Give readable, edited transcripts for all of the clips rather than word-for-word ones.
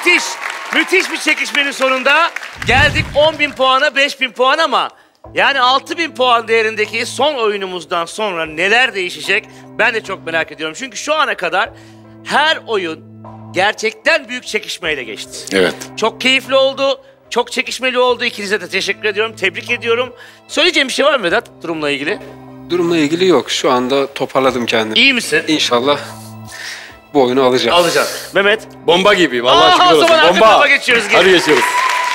Müthiş. Müthiş bir çekişmenin sonunda geldik 10.000 puana, 5.000 puan ama yani 6.000 puan değerindeki son oyunumuzdan sonra neler değişecek ben de çok merak ediyorum. Çünkü şu ana kadar her oyun gerçekten büyük çekişmeyle geçti. Evet. Çok keyifli oldu, çok çekişmeli oldu. İkinize de teşekkür ediyorum, tebrik ediyorum. Söyleyeceğim bir şey var mı Vedat durumla ilgili? Durumla ilgili yok. Şu anda toparladım kendimi. İyi misin? İnşallah bu oyunu alacağım. Alacağım. Mehmet? Bomba gibi. Vallahi şükür o olsun. zaman arka Bomba. tarafa geçiyoruz. Hadi geçiyoruz.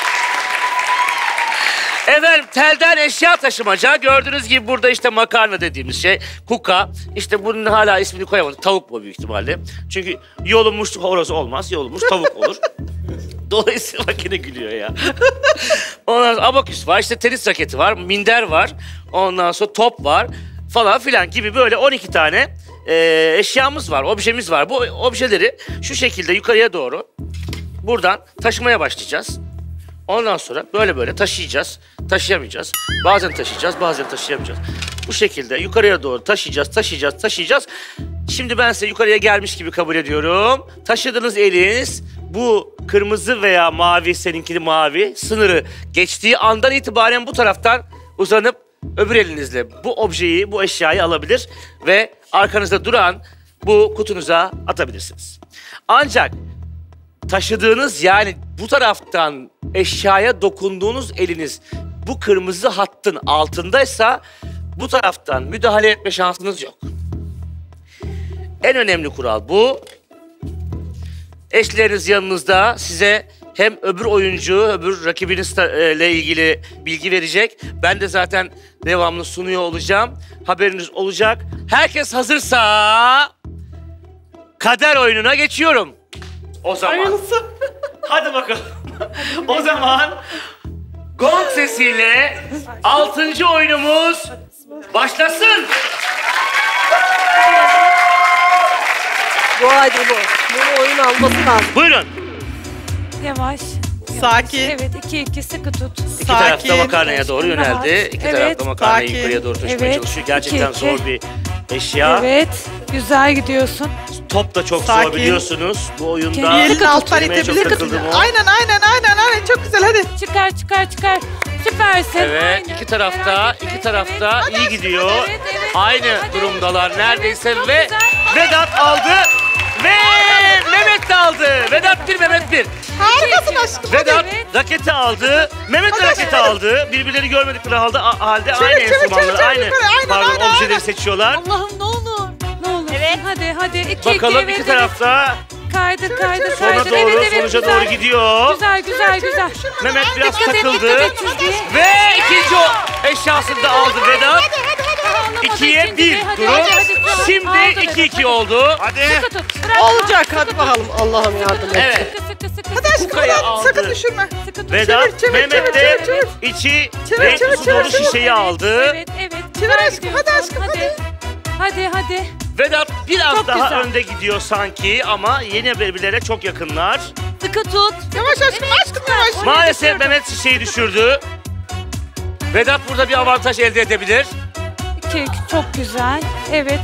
Efendim telden eşya taşımaca. Gördüğünüz gibi burada işte makarna dediğimiz şey. Kuka. İşte bunun hala ismini koyamadık. Tavuk bu büyük ihtimalle. Çünkü yolunmuş horoz olmaz. Yolunmuş tavuk olur. Dolayısıyla makine gülüyor ya. Ondan sonra abaküs var. İşte tenis raketi var. Minder var. Ondan sonra top var. Falan filan gibi böyle 12 tane eşyamız var. Objemiz var. Bu objeleri şu şekilde yukarıya doğru buradan taşımaya başlayacağız. Ondan sonra böyle böyle taşıyacağız, taşıyamayacağız. Bazen taşıyacağız, bazen taşıyamayacağız. Bu şekilde yukarıya doğru taşıyacağız. Şimdi ben size yukarıya gelmiş gibi kabul ediyorum. Taşıdığınız eliniz bu kırmızı veya mavi, seninkini mavi sınırı geçtiği andan itibaren bu taraftan uzanıp öbür elinizle bu objeyi, bu eşyayı alabilir ve arkanızda duran bu kutunuza atabilirsiniz. Ancak taşıdığınız yani bu taraftan eşyaya dokunduğunuz eliniz bu kırmızı hattın altındaysa bu taraftan müdahale etme şansınız yok. En önemli kural bu. Eşleriniz yanınızda size hem öbür oyuncu, öbür rakibinizle ilgili bilgi verecek. Ben de zaten devamlı sunuyor olacağım. Haberiniz olacak. Herkes hazırsa kader oyununa geçiyorum. O zaman. Hayırlısı. Hadi bakalım. O zaman gong sesiyle 6. oyunumuz başlasın. Bu ayda bu. Bunu oyun alması lazım. Buyurun. Yavaş. Sakin. Evet, 2-2 sıkı tut. İki tarafta makarnaya doğru Rahat. yöneldi. İki Evet. tarafta makarnayı Sakin. yukarıya doğru taşımaya Evet. çalışıyor. Gerçekten 2-2. zor bir eşya. Evet, güzel gidiyorsun. Top da çok zor Sakin. biliyorsunuz. Bu oyunda Kendini Elini alttan Kelimeye çok itebilirsin. takıldım o. Aynen. Çok güzel hadi. Çıkar. Süpersin. Evet, Aynen. iki tarafta Merak etme. Evet. iyi gidiyor. Evet. Aynı Hadi. durumdalar neredeyse çok ve güzel. Vedat aldı ve Mehmet de aldı. Vedat 1, Mehmet 1. Harikasın aşkım. Vedat Evet. raketi aldı, Mehmet de Hadi, raketi hadi. aldı. Birbirleri görmedikleri halde Çevir, aynı çevir, enstrümanları, çevir, aynı çevir. Aynen. objeleri seçiyorlar. Allah'ım ne olur. Ne olur. Evet. Hadi. 2-2. Bakalım iki tarafta Kaydır. sona doğru, sonuca doğru gidiyor. Güzel. Mehmet biraz Dikkat takıldı et çizgiye. ve ikinci eşyasını da aldı Vedat. 2'ye 1 durum. Şimdi 2-2 oldu. Hadi. Sıkı tut. Bırak. Olacak hadi bakalım. Allah'ım yardım et. Evet. Sıkı. Hadi aşkım Kukayı hadi. aldı. Sakın düşürme. Sıkı tut. Vedat, Çevir, Mehmet de çevir. içi Çevir, renkli çevir, su çevir, dolu çevir. şişeyi aldı. Evet. Çevir Güzel aşkım, hadi gidiyorsun. aşkım, Hadi. Vedat biraz Çok daha güzel. önde gidiyor sanki ama yeni birbirlerine çok yakınlar. Sıkı tut. Yavaş aşkım yavaş. Maalesef Mehmet şişeyi düşürdü. Vedat burada bir avantaj elde edebilir. 2 çok güzel. Evet.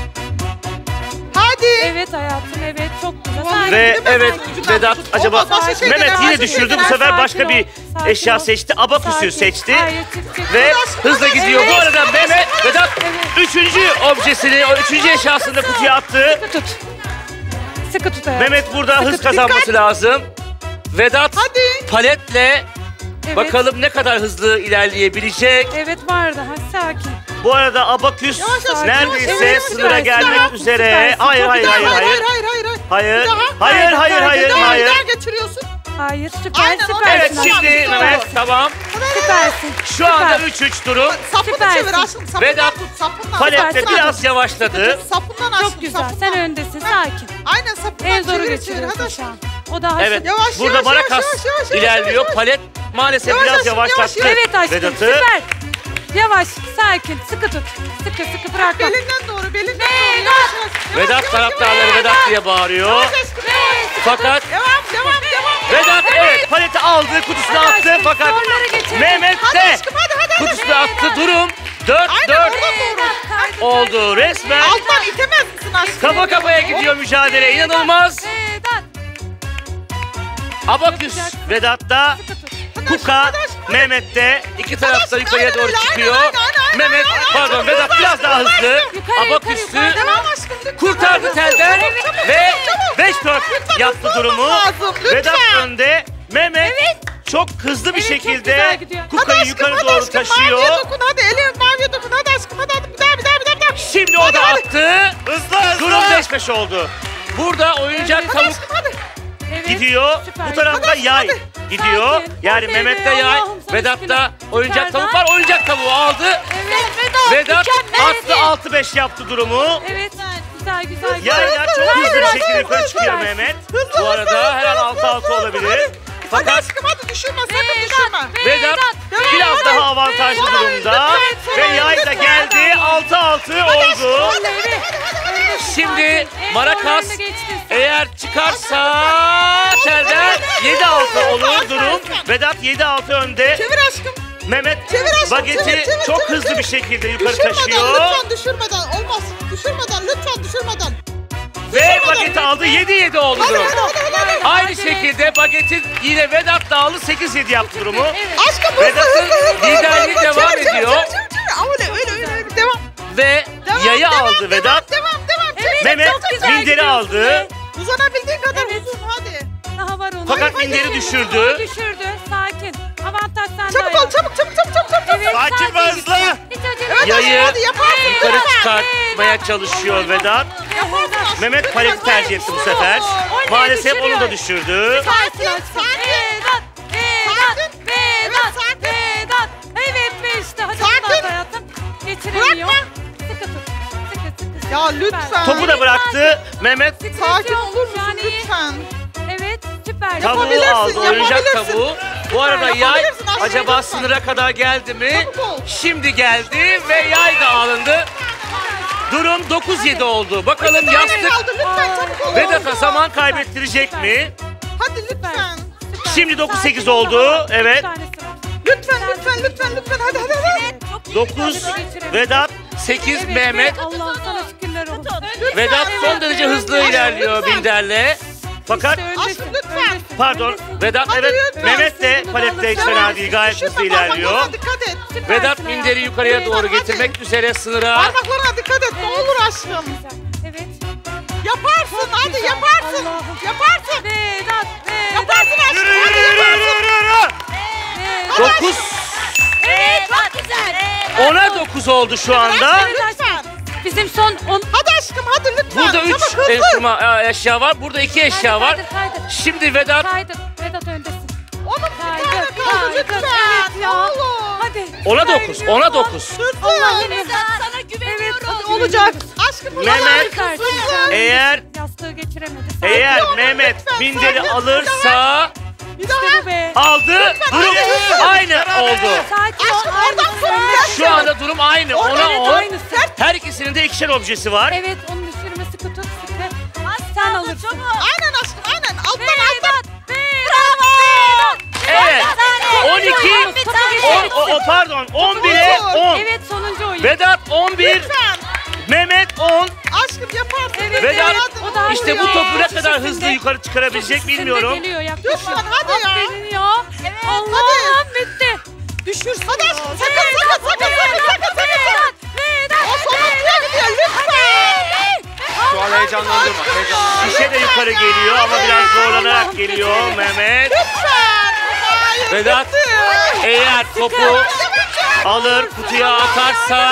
Hadi. Evet hayatım. Evet çok güzel. Vallahi Ve değil mi? evet Ucundan Vedat tut. acaba Olmaz, başka şeyler, Mehmet başka yine düşürdü. Bu şeyler. sefer başka Sakin bir ol, sakin eşya ol. seçti. Abaküsü Sakin. seçti. Hayır, çık. Ve hızla hadi, gidiyor. Bu evet. arada Mehmet, Vedat üçüncü objesini, o üçüncü eşyasını da kutuya attı. Sıkı tut. Sıkı tut hayatım. Mehmet burada hız tut, kazanması lazım. Vedat Hadi. paletle Evet. bakalım ne kadar hızlı ilerleyebilecek. Evet var daha sakin. Bu arada abaküs Yavaş, yavaş, neredeyse yavaş, yavaş, sınıra yavaş, gelmek yavaş. üzere. Süpersin, Hayır, çok hayır, güzel. hayır, hayır. Hayır, hayır, hayır, hayır. Geçiriyorsun. Hayır süper Aynen, süpersin. Evet şimdi hayatım, Mehmet süpersin. tamam. Süpersin. Şu anda süper. 3-3 durum. Sapını Süpersin. çevir aşkım. Sapından Vedat tut. Sapından. palette Süpersin. biraz yavaşladı. Sapından aşkım. Çok güzel. sapından. Sen öndesin sakin. Aynen sapından En zoru çevir, geçiriyorsun Hadi şu aşkım. an. O daha Evet. Yavaş, Burada yavaş, Marakas yavaş, ilerliyor. yavaş. Palet maalesef Yavaş biraz aşkım, yavaşlattı yavaş, Evet aşkım Vedat'ı. süper. Yavaş sakin sıkı tut. Sıkı bırakma. Belinden doğru, belinden doğru. Yavaş, yavaş. Vedat taraftarları Vedat diye bağırıyor. Yavaş aşkım. Fakat Devam. Vedat evet paleti aldı, kutusuna Hadi attı aşkım, fakat zorları geçelim. Mehmet Hadi de aşkım hadi. kutusuna attı. Durum Aynen 4-4 oradan doğru. oldu resmen. Alttan itemez misin aşkım? Kafa kafaya gidiyor mücadele, inanılmaz. Vedat. Abaküs Vedat'ta, Kuka Mehmet'te. İki tarafta yukarıya doğru çıkıyor. Mehmet, pardon Vedat biraz daha hızlı. Abaküs'ü Devam aşkım lütfen. kurtardı telden ve 5-4 yaptı durumu. Vedat önde. Mehmet çok hızlı bir Evet, çok şekilde güzel gidiyor. Kuka'yı yukarı doğru taşıyor. Maviye dokun hadi. Elin maviye dokun. Hadi aşkım hadi. Bir daha. Şimdi o da attı. Hızlı. Durum 5-5 oldu. Burada oyuncak Evet. tavuk Evet, gidiyor. süper. Bu tarafta yay gidiyor. Sakin. Yani Hadi Mehmet'te be, yay, Allah'ım sana Vedat'ta şükürler. oyuncak Yukarıdan. tavuk var. Oyuncak tavuğu aldı. Evet, Vedat mükemmel. attı 6-5 yaptı durumu. Evet, güzel. Yaylar çok hızlı bir şekilde yukarı hızlı. çıkıyor Mehmet. Bu arada her an 6-6 olabilir. Hadi Fakat aşkım hadi düşürme. Sakın düşürme. Vedat biraz daha avantajlı durumda. Ve yay da geldi. 6-6 oldu. Şimdi Marakas eğer çıkarsa telden 7-6 olur durum. Vedat 7-6 önde. Çevir aşkım. Mehmet Çevir aşkım, bageti çevir, çok çevir, hızlı çevir. bir şekilde yukarı Düşürmeden taşıyor. lütfen düşürmeden. Olmaz. Düşürmeden lütfen düşürmeden. Ve bageti aldı 7-7 oldu durum. Hadi. Aynı şekilde bagetin yine Vedat da aldı 8-7 yaptı durumu. Aşkım hızlı Vedat'ın hızlı. liderliği devam ediyor. Öyle. Devam. Ve yayı aldı Vedat. Devam. Mehmet minderi aldı. Uzanabildiğin kadar Evet. uzun hadi. Daha var onun. Fakat Hadi, minderi hadi. düşürdü. Düşürdü. Sakin. Avantaj sende. Çabuk ol çabuk. Evet, Sakin ve hızlı. Hiç acele Yayı Hadi yaparsın. yukarı çıkartmaya çalışıyor Vedat. Yaparsın. Mehmet paleti tercih etti bu sefer. Maalesef onu da düşürdü. Sakin. Sakin. Vedat. Evet ve işte. Hadi Sakin. Vedat hayatım. Geçiremiyor. Bırakma. Sıkı tut. Sıkı. Ya lütfen. Topu da bıraktı. Mehmet Sakin olur musun Yani- lütfen? Evet süper. tavuğu Yapabilirsin, aldı, oyuncak yapabilirsin. tavuğu. Bu arada yay Yapabilirsin, aşağıya acaba lütfen. sınıra kadar geldi mi? Çabuk ol. Şimdi geldi ve yay da alındı. Durum 9-7 oldu. Bakalım yastık Kaldı lütfen çabuk ol. Vedat'a zaman kaybettirecek mi? Hadi lütfen. Şimdi 9-8 oldu. Evet. Lütfen hadi. 9 Vedat, 8 Mehmet. Allah'ım sana şükürler olsun. Vedat son derece hızlı ilerliyor Binder'le. Fakat Aşkım lütfen. pardon Vedat Hadi evet lütfen. Mehmet de palette hiç fena değil, gayet hızlı Düşürme, ilerliyor. parmaklarına dikkat et. Vedat minderi yukarıya doğru getirmek üzere sınıra. Parmaklarına dikkat et ne olur aşkım. Evet. Yaparsın hadi yaparsın. Allah'ım. Yaparsın. Vedat. Yaparsın aşkım. Yürü Hadi yürü yürü yaparsın. yürü yürü. 9 Evet çok güzel. 10'a 9 oldu şu anda. Lütfen. Bizim son 10. Hadi aşkım hadi lütfen. Burada 3 Çabuk hızlı. enstrüman eşya var. Burada 2 eşya var. Kaydır. Şimdi Vedat Kaydır. Vedat öndesin. Onun bir tane Kaydır. kaldı lütfen. Evet ya. Oğlum. Hadi. 10'a 9. 10'a 9. Allah'ım. Lütfen. Sana güveniyorum. Hadi olacak. Aşkım bu Mehmet, kadar hızlı. Eğer Yastığı geçiremedi. eğer Sakin ol, Mehmet lütfen, minderi sakin. alırsa Bir daha. İşte bu be. aldı. Durum aynı oldu. Sakin ol. Aşkım oradan Aynısını sonra. öndesin. Şu anda durum aynı. Orada 10'a evet, 10. aynısı. Her ikisinin de ikişer objesi var. Evet onun düşürmesi sıkı tut sıkı. Sen alırsın. Aynen aşkım aynen. Alttan Vedat. Evet. 12. Pardon 11'e 10. Evet sonuncu oyun. Vedat 11. lütfen. Mehmet 10. Aşkım yaparsın. Evet, Vedat, evet, o da İşte bu vuruyor. topu ne Çok kadar üstünde. hızlı yukarı çıkarabilecek Çok üstünde bilmiyorum. Geliyor, yaklaşıyor. Lütfen, hadi ya. Aferin ya. Allah'ım bitti. Düşürsün. Hadi aşkım sakın. O sonuncuya gidiyor lütfen. Şu an heyecanlandırma. Şişe de yukarı geliyor ama biraz zorlanarak geliyor Mehmet. Lütfen. Hayır. Vedat eğer topu alır kutuya atarsa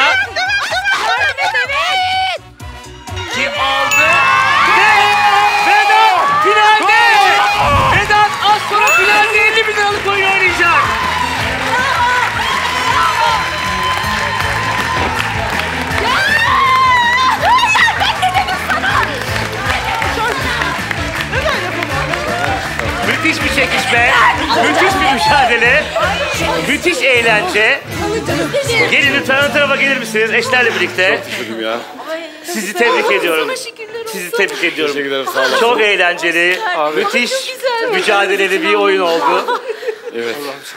ki aldı ve Vedat finalde. Vedat az sonra finalde 50 bin liralık oyun oynayacak. Müthiş bir çekişme, müthiş bir mücadele, müthiş eğlence. Gelin lütfen ön tarafa gelir misiniz eşlerle birlikte? Ya. Sizi tebrik ediyorum. Sizi tebrik ediyorum. Teşekkür ederim, sağ olun. Çok eğlenceli, müthiş mücadeleli bir oyun oldu. Evet.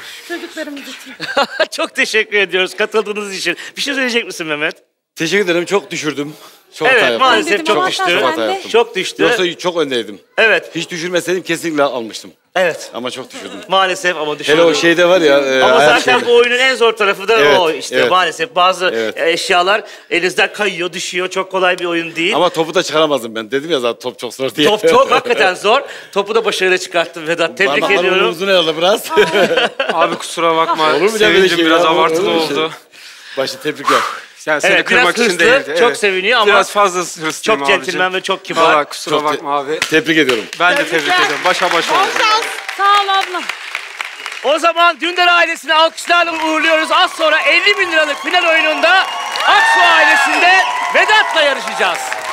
Çok teşekkür ediyoruz katıldığınız için. Bir şey söyleyecek misin Mehmet? Teşekkür ederim. Çok düşürdüm. Çok hata Evet yaptım. maalesef Dedim, çok avantaj düştü. Çok hata yaptım. Çok düştü. Yoksa çok öndeydim. Evet. Hiç düşürmeseydim kesinlikle almıştım. Evet. Ama çok düşürdüm. Maalesef ama düşürdüm. Hele o şeyde var ya. Ama her zaten şeyde. bu oyunun en zor tarafı da Evet, o işte evet. maalesef. Bazı Evet. eşyalar elinizden kayıyor, düşüyor. Çok kolay bir oyun değil. Ama topu da çıkaramazdım ben. Dedim ya zaten top çok zor diye. Top çok hakikaten zor. Topu da başarıyla çıkarttın Vedat. Tebrik Parmaklarım ediyorum. uzun herhalde biraz. Abi kusura bakma. Olur mu canım böyle Sevincim şey biraz ya? Olur abartılı mu öyle şey? oldu. Başı tebrikler. Yani seni Evet, biraz kırmak için hırslı, değildi. çok evet. seviniyor ama Biraz fazla hırslıyım çok abicim. centilmen ve çok kibar. Valla kusura Çok bakma abi. Tebrik ediyorum. Ben de tebrik ediyorum. Başa baş oldu. Sağ ol abla. O zaman Dündar ailesini alkışlarla uğurluyoruz. Az sonra 50 bin liralık final oyununda Aksu ailesinde Vedat'la yarışacağız.